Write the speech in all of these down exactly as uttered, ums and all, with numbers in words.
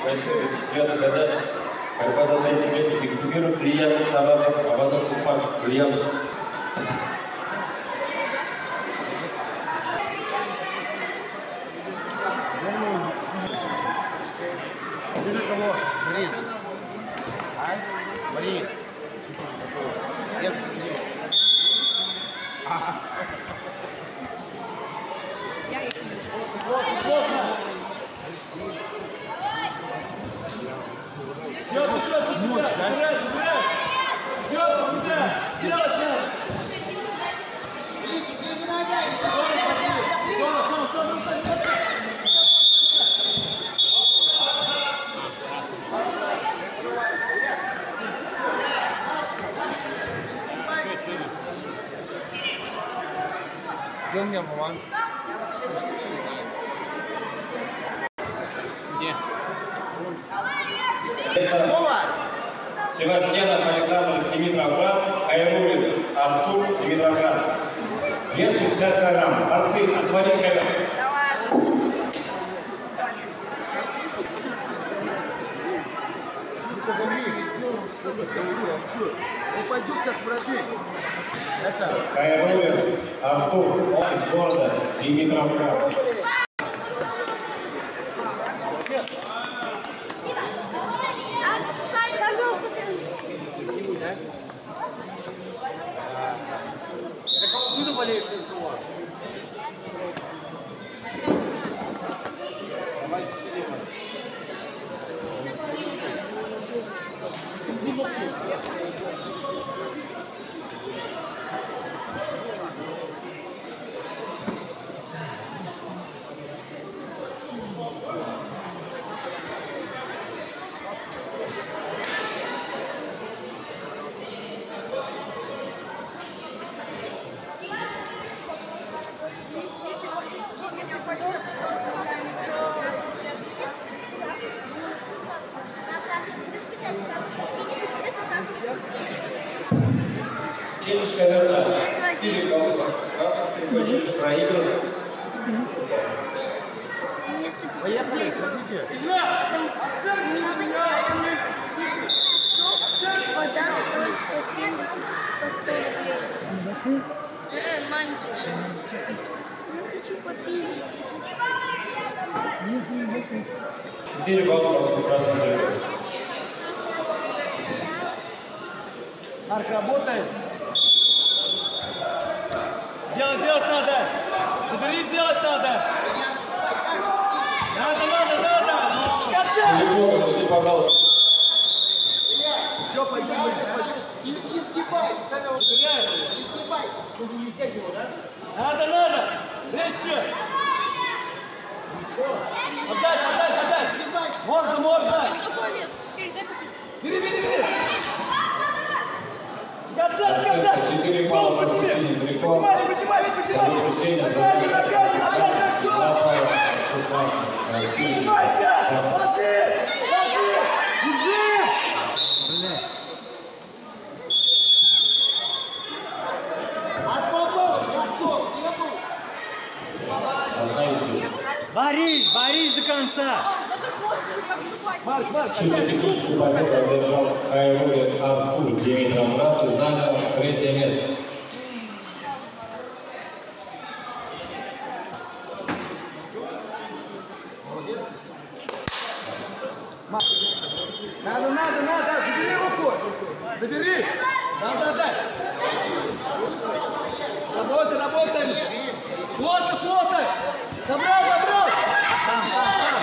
восьмидесятых годах борьба за третье место экзибирует Илья Саратов, Аванас Ипак, Ульянус. Марин. Нет. Я их не знаю. Гương nhầm một món. Где? Севастьянов Александр, Димитровград, Айрулин Артур, Димитровград. Вес шестьдесят килограмм. Борцы, освободите ковер. Упадет как пробег. Айрулин Артур, из города Димитровград. Откуда болеешь? Давай заселим. Челлендж коверна. Четыре головы красных, такой челлендж проигран. Поехали, Вода стоит по семьдесят, по сто рублей. Э, маленький. Ну, хочу попить. Четыре балла по красным коверам. Марк, работает. Делать, делать надо. Забери, делать надо. Надо, надо, надо. Качай. Телефон, уйди, пожалуйста. Все, пойдем, пойдем. Не сгибайся. Не сгибайся. Чтобы не взять его, да? Надо, надо. Резче. Отдай, отдай, отдай. Сгибайся. Можно, можно. Какой вес? Бери, бери, бери. Кацать, кацать. Четыре балла по Кристине далеко. Поднимай, поднимай, поднимай. Ногами, ногами, ногами, хорошо. Поднимайся. Ложи, ложи. Иди. Блядь. От попал, бросок, нету. Борись, борись до конца. Марк, Марк, Чудо текущую победу одержал Айрулин Артур, Димитровград и занял третье место. надо, надо, надо, забери руку. Забери. Надо отдать. Работай, работай. Плотно, плотно. Забрал, забрал. Сам, сам, сам.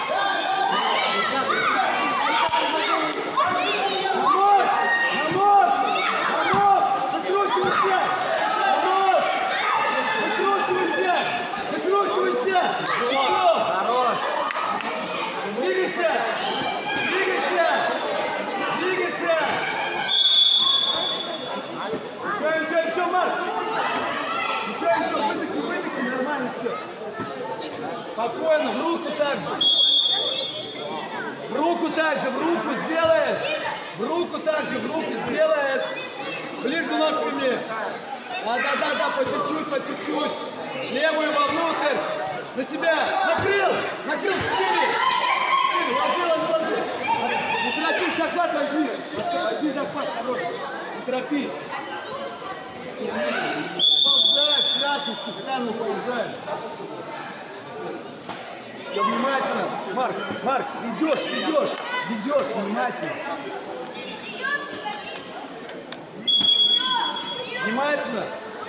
Хорош! Двигайся! Двигайся! Двигайся! Ничего, ничего, ничего, Марк! Ничего, ничего, выдохни, выдохни, нормально все. Спокойно, в руку так же. В руку так же, в руку сделаешь. В руку так же, в руку сделаешь. Ближе ножками. Да, да, да, да, по чуть-чуть, по чуть-чуть. Левую вовнутрь. На себя. Накрыл. Накрыл. Четыре. Четыре. Ложи, ложи, ложи. торопись. Ползает, красный специально ползает. Все внимательно. Марк, Марк, ведешь, ведешь, ведешь внимательно. Внимательно.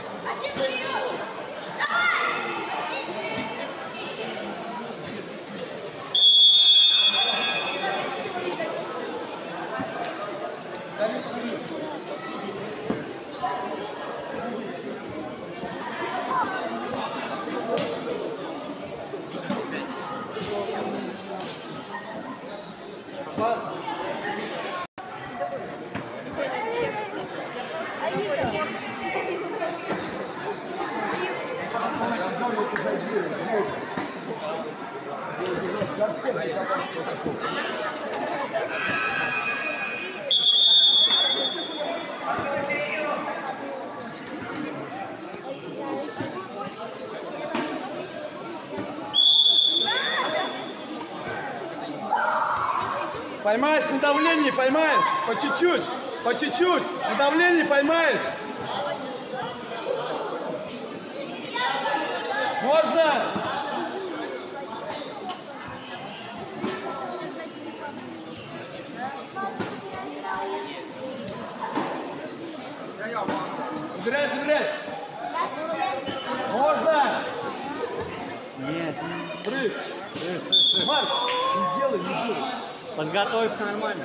Поймаешь на давлении, поймаешь. По чуть-чуть, по чуть-чуть. На давлении поймаешь. Можно. Забирай, забирай. Можно. Нет. Прыг. Марк, не делай, не делай. Подготовься нормально.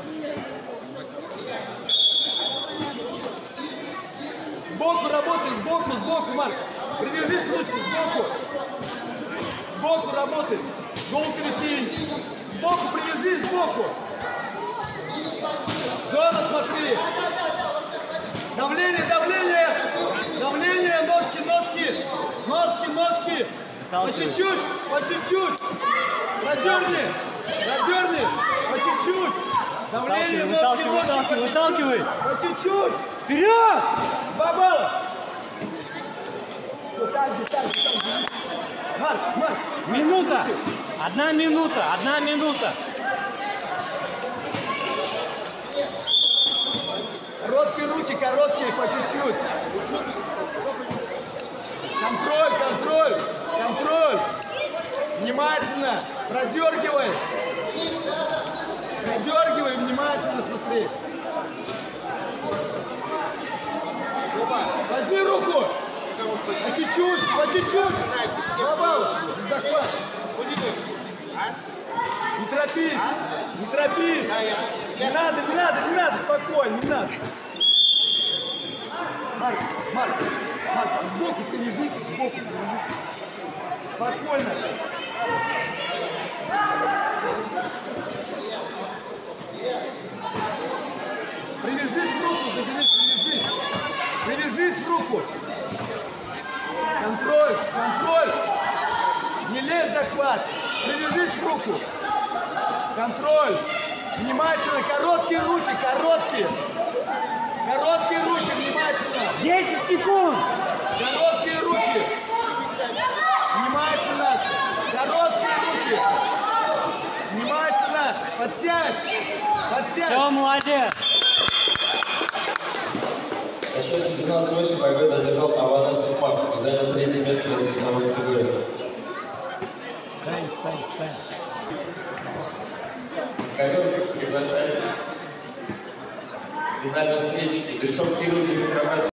Сбоку работай, сбоку, сбоку, Марк. Привяжись ручки сбоку. Сбоку работай. Гол крепи. Сбоку привяжись, сбоку. Зона смотри. Давление, давление. Давление, ножки, ножки. Ножки, ножки. По чуть-чуть, по чуть-чуть. Надерни, надерни. По чуть-чуть. Давление, ножки, ножки. Выталкивай. По чуть-чуть. Вперед! Два балла. Вот так же, так же, так же. Марк, Марк. Минута. Одна минута. Одна минута. Короткие руки, короткие, по чуть-чуть. Контроль, контроль, контроль. Внимательно. Продергивай. Продергивай, внимательно смотри. Возьми руку. По чуть-чуть, по чуть-чуть. Два балла. Захват. Не торопись, не торопись. Не надо, не надо, не надо, спокойно, не надо. Марк, Марк, Марк, сбоку привяжись, сбоку привяжись. Спокойно. Привяжись в руку, забери, привяжись. Привяжись в руку. Контроль, контроль. Не лезь в захват. Привяжись в руку. Контроль. Внимательно. Короткие руки, короткие. Короткие руки, внимательно. десять секунд. Короткие руки. Внимательно. Короткие руки. Внимательно. Подсядь. Подсядь. Все, молодец. На счете пятнадцать восемь победу одержал Аванес Исмак и занял третье место в весовой категории. Стань, стань, стань. Ковер приглашает в финальную встречу. Гришов Кирилл, Дмитрий Петров.